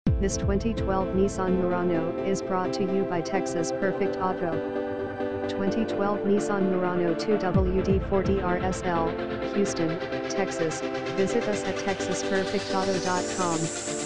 This 2012 Nissan Murano is brought to you by Texas Perfect Auto. 2012 Nissan Murano 2WD40RSL, Houston, Texas. Visit us at texasperfectauto.com.